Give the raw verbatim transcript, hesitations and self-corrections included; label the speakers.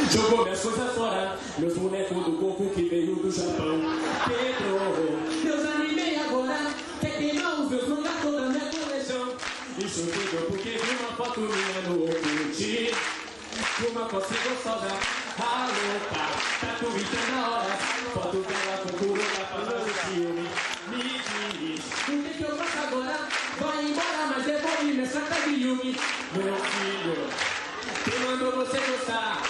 Speaker 1: Jogou minhas coisas fora, meus bonecos do corpo que veio do Japão. Pedro, meus animei agora, quer queimar os meus mangas toda a minha coleção. Isso tudo porque vi uma foto minha no Orkut, uma foto gostosa, a louca, tá tweetando na hora, foto dela com corona fazendo filme. Me diz, o que que eu faço agora? Vai embora, mas devolve minha saca de Yumi. Meu filho, quem mandou você gostar?